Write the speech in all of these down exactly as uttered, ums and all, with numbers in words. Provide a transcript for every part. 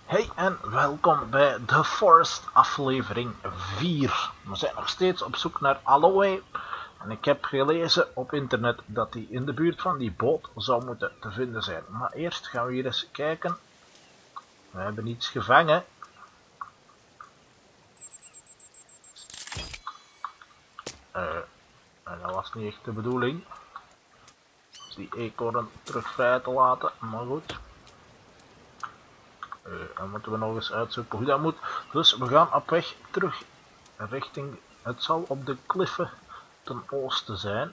Hey en welkom bij The Forest aflevering vier. We zijn nog steeds op zoek naar aloë. En ik heb gelezen op internet dat die in de buurt van die boot zou moeten te vinden zijn. Maar eerst gaan we hier eens kijken. We hebben iets gevangen. Uh, en dat was niet echt de bedoeling. Dus die eekhoorn terug vrij te laten, maar goed. Uh, dan moeten we nog eens uitzoeken hoe dat moet. Dus we gaan op weg terug richting, het zal op de kliffen ten oosten zijn.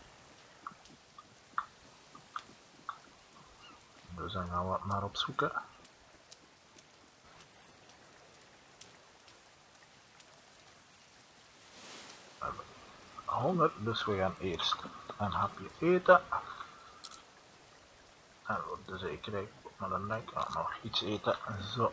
Dus dan gaan we het maar opzoeken. We hebben honger, dus we gaan eerst een hapje eten. En voor de zekerheid maar dan denk ik nog iets eten. Zo.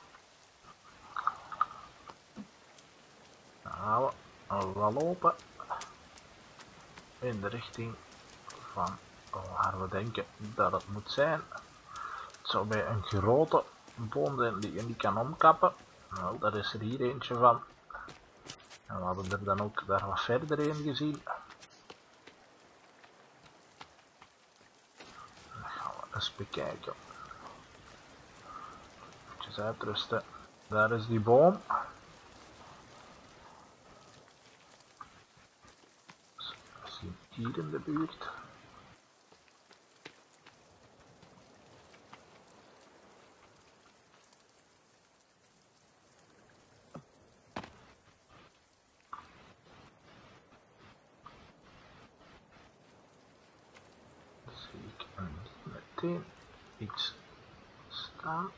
Dan gaan we wel lopen in de richting van waar we denken dat het moet zijn. Het zou bij een grote boom zijn die je niet kan omkappen. Nou, daar is er hier eentje van. En we hadden er dan ook daar wat verder in gezien. Dan gaan we eens bekijken. Even uitrusten. Daar is die boom. Misschien hier in de buurt. Zie ik niet meteen iets staan.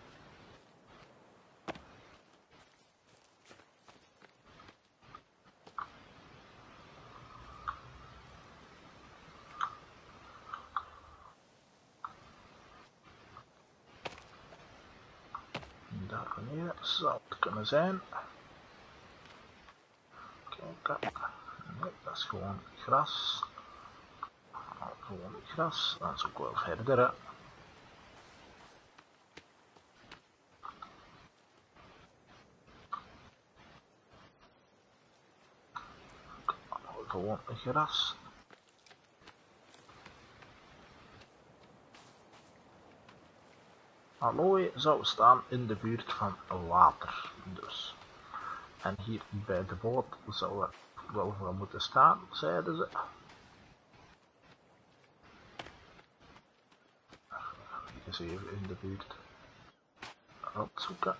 Daar beneden zou het kunnen zijn. Kijk, nee, dat is gewoon gras. Gewoon gras, dan zoeken we wel verder. Hè. Gewoon gras. Aloë zou staan in de buurt van water, dus. En hier bij de boot zou er wel voor moeten staan, zeiden ze. Eens even in de buurt opzoeken.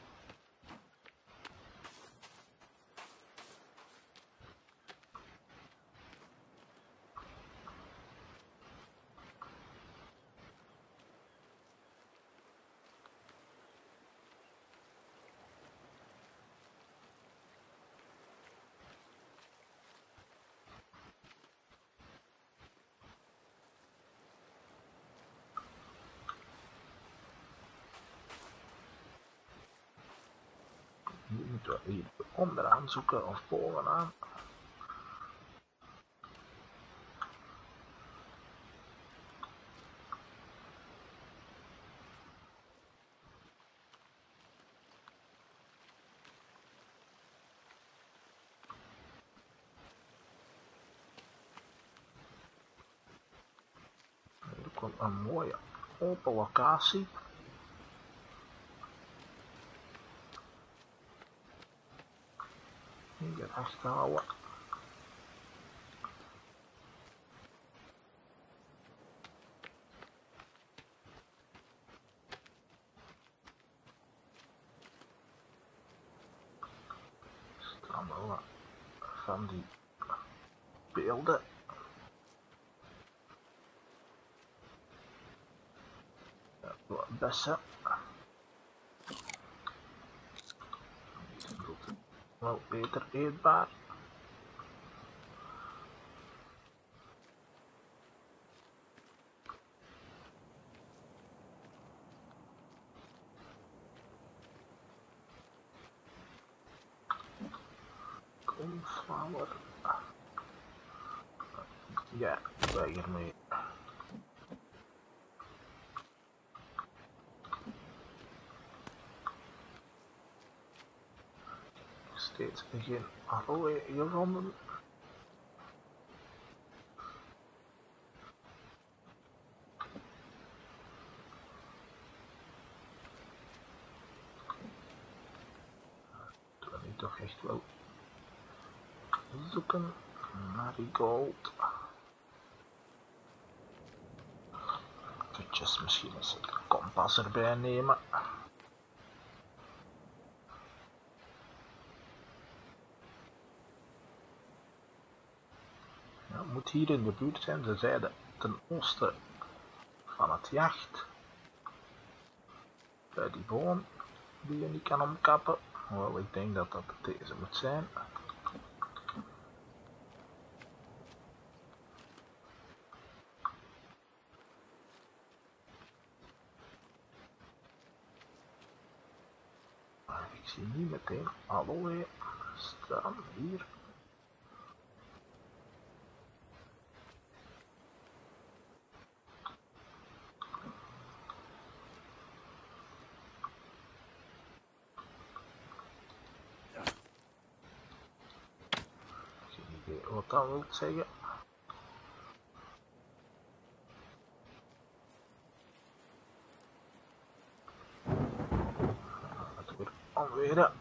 Nu moeten we hier onderaan zoeken of bovenaan. Hier komt een mooie open locatie. Hier achter houden. Er staan wel wat van die beelden. Ja, wat bessen. Wel beter eetbaar. Cornflower. Ja, wij hiermee. steeds geen aloë gevonden. Dat wil ik toch echt wel zoeken. Marigold. Eventjes misschien eens het kompas erbij nemen. Ja, het moet hier in de buurt zijn. Ze zeiden ten oosten van het jacht. Bij die boom die je niet kan omkappen. Wel, ik denk dat dat deze moet zijn. Maar ik zie niet meteen aloë staan hier. Geen idee wat dat wil zeggen. Het weer alweer.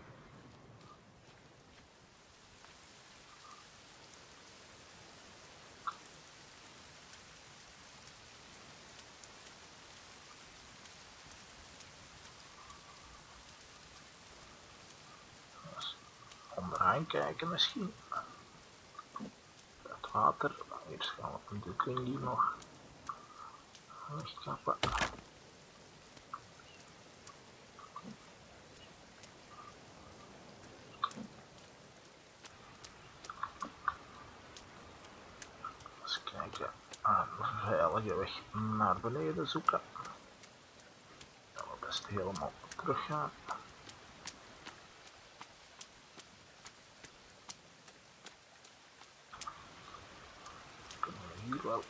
Onderaan kijken misschien. Het water. Eerst gaan we de kring hier nog wegkappen. Eens kijken. Een veilige weg naar beneden zoeken. Dan we best helemaal terug gaan. Kunnen we hier wel.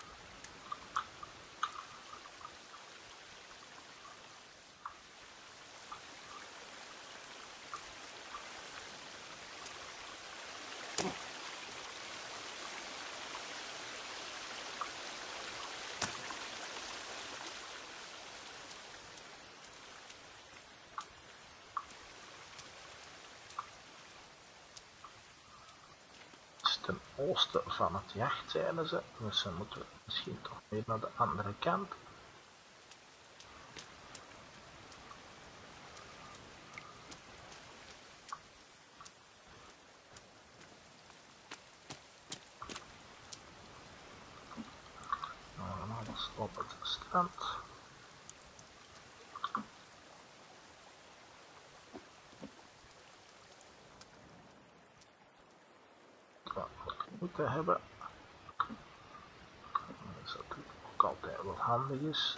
Ten oosten van het jacht zeiden ze, dus dan moeten we misschien toch weer naar de andere kant. Nou, alles op het strand. Moeten hebben. Dat natuurlijk ook altijd wat handig is.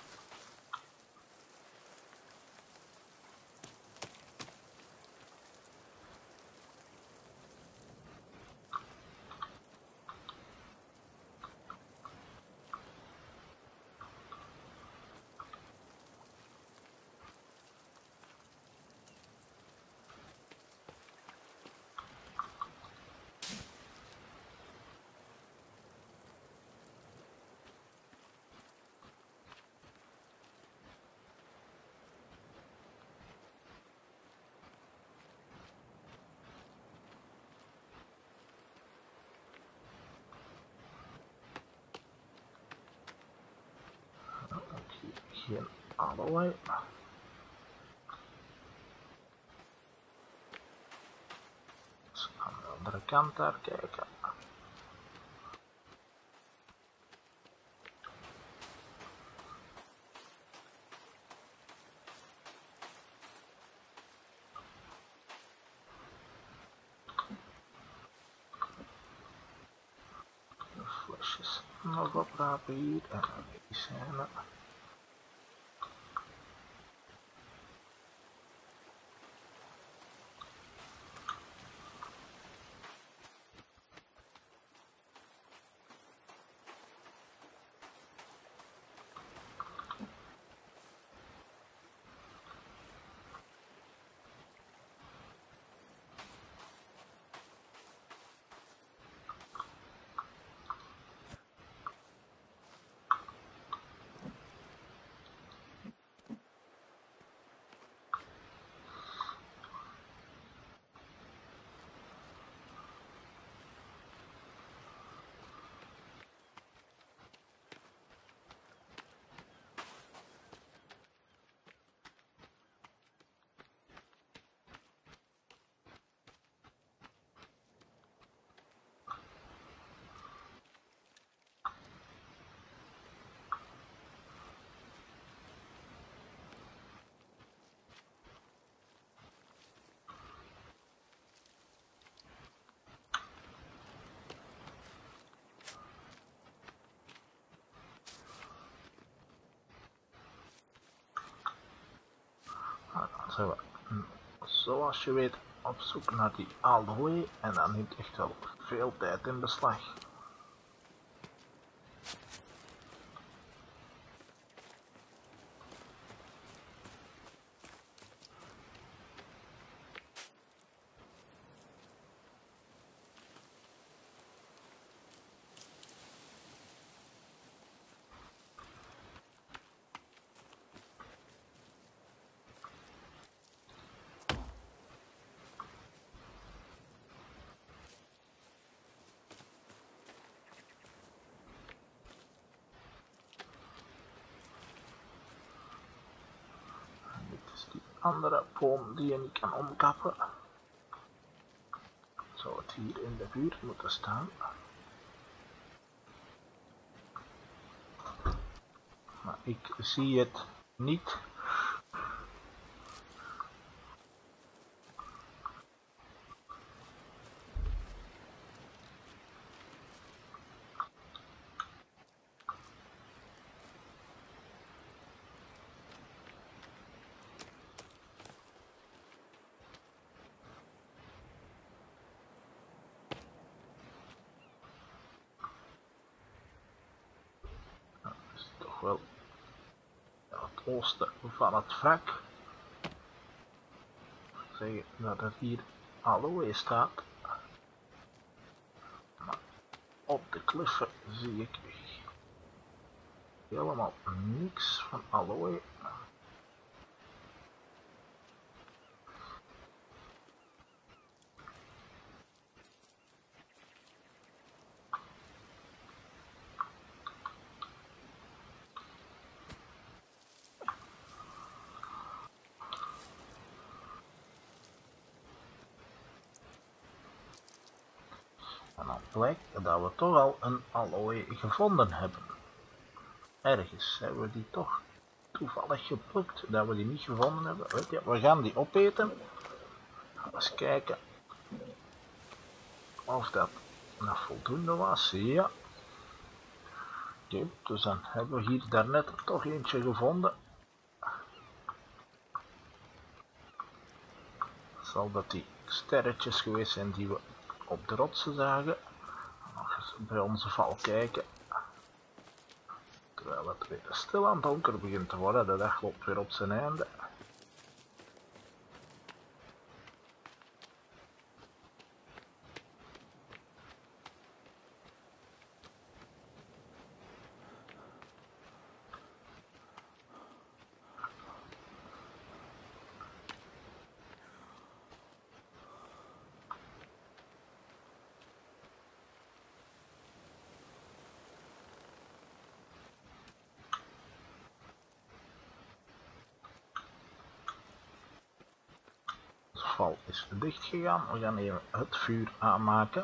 Geen aloë. Dus aan de andere kant daar kijken. De flesjes nog oprapen hier en medicijnen. zijn we, zoals je weet, op zoek naar die aloë en dat neemt echt wel veel tijd in beslag. Andere boom die je niet kan omkappen. Zou het hier in de buurt moeten staan. Maar ik zie het niet. Wel het oosten van het vak. Zeggen dat er hier aloë staat. Maar op de kliffen zie ik helemaal niks van aloë. En dan blijkt dat we toch al een aloë gevonden hebben. Ergens hebben we die toch toevallig geplukt, dat we die niet gevonden hebben. Weet je, we gaan die opeten. Eens kijken of dat nog voldoende was. Ja. Oké, dus dan hebben we hier daarnet toch eentje gevonden. Zal dat die sterretjes geweest zijn die we op de rotsen zagen. Nog eens bij onze val kijken. Terwijl het weer stilaan donker begint te worden, de dag loopt weer op zijn einde. De val is dicht gegaan. We gaan even het vuur aanmaken.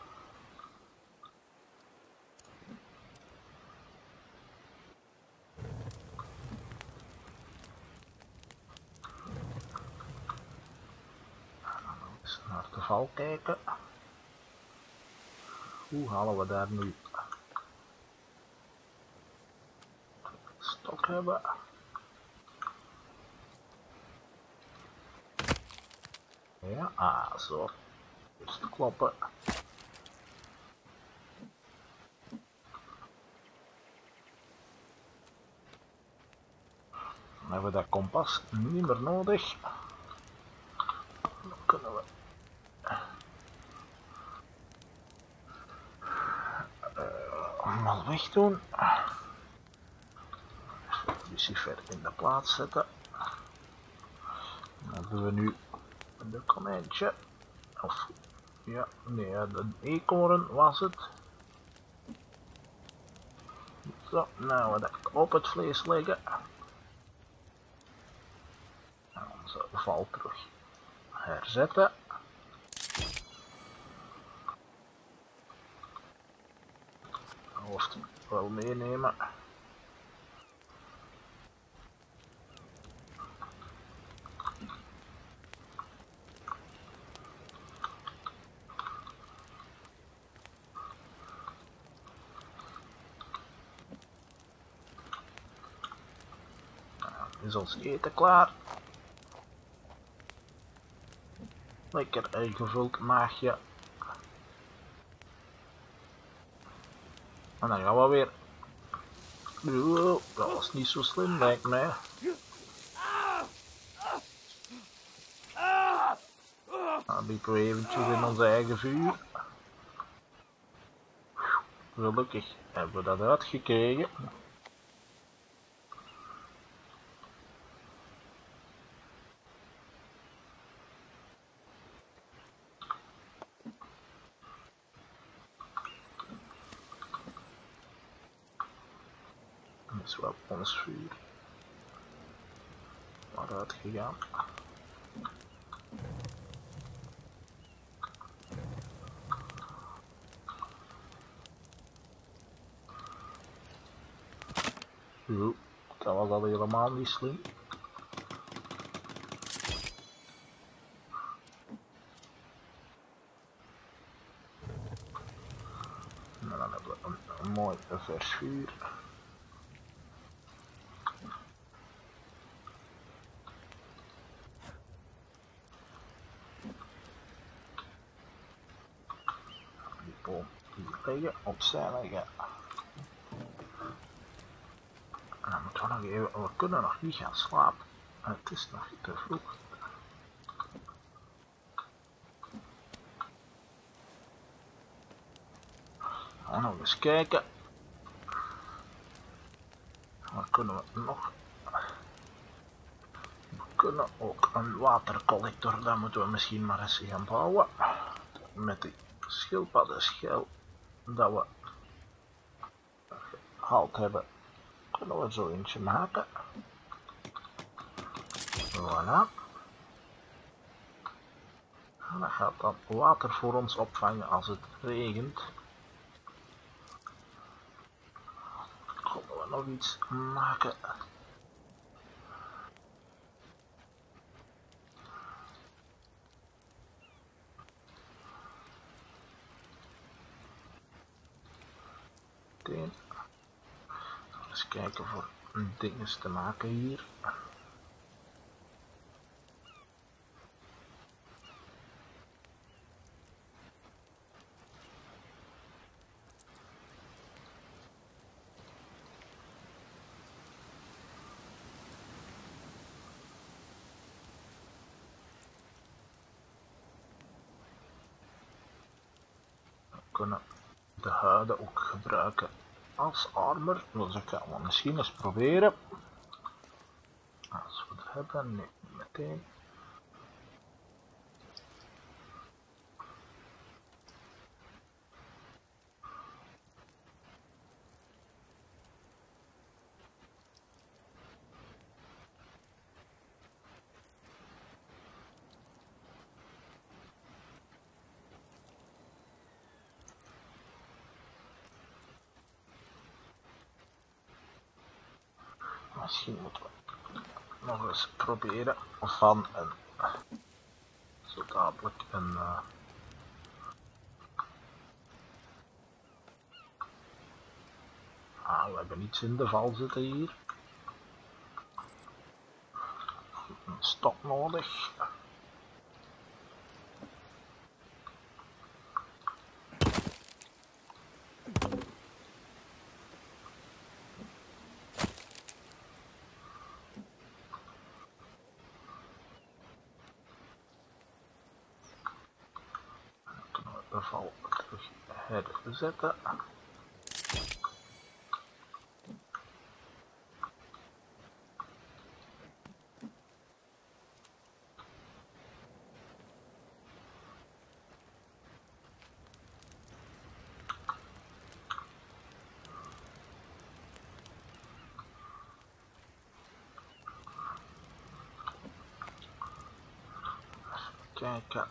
Eens naar de val kijken. Hoe halen we daar nu stok hebben? Ja, ah, zo. Eerst kloppen. Dan hebben we dat kompas niet meer nodig. Dan kunnen we uh, allemaal wegdoen. Het lucifer in de plaats zetten. Dan hebben we nu de konijntje. Of ja, nee, de eekhoorn was het. Zo, nou we dat op het vlees leggen. En onze val terug herzetten. Hoofd wel meenemen. Is ons eten klaar? Lekker ingevuld maagje. En dan gaan we weer. Oeh, dat was niet zo slim, lijkt mij. Dan liepen we eventjes in ons eigen vuur. Gelukkig hebben we dat uitgekregen. Dat is wel ons vuur. Maar uitgegaan. Oeh, dat was al helemaal niet slim. En dan hebben we een, een mooi vers vuur. Die boom hier liggen, opzij leggen. En dan moeten we nog even, we kunnen nog niet gaan slapen. Het is nog te vroeg. En nog eens kijken. Wat kunnen we nog? We kunnen ook een watercollector, dat moeten we misschien maar eens gaan bouwen. Met die schildpaddenschel dat we gehaald hebben, kunnen we zo eentje maken. Voilà. En dat gaat dan water voor ons opvangen als het regent. Kunnen we nog iets maken? Meteen. Eens kijken voor dingen te maken hier. We kunnen de huiden ook gebruiken als armor, dus dat gaan we misschien eens proberen. Als we het hebben, nee, meteen. Misschien moeten we nog eens proberen van een zo dadelijk een uh, ah, we hebben iets in de val zitten hier. Een stok nodig. De val terug herzetten. Kijken.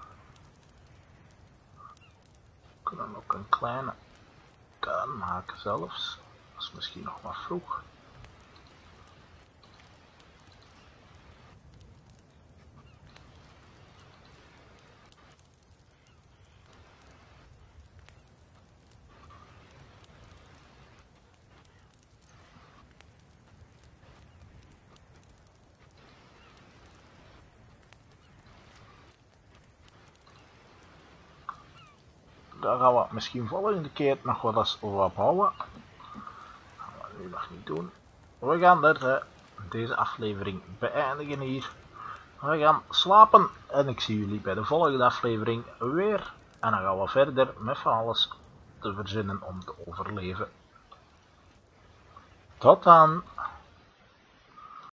We kunnen ook een kleine tuin maken zelfs. Dat is misschien nog wat vroeg. Daar gaan we misschien volgende keer nog wel eens op houden. Dat gaan we nu nog niet doen. We gaan er, uh, deze aflevering beëindigen hier. We gaan slapen en ik zie jullie bij de volgende aflevering weer. En dan gaan we verder met van alles te verzinnen om te overleven. Tot dan!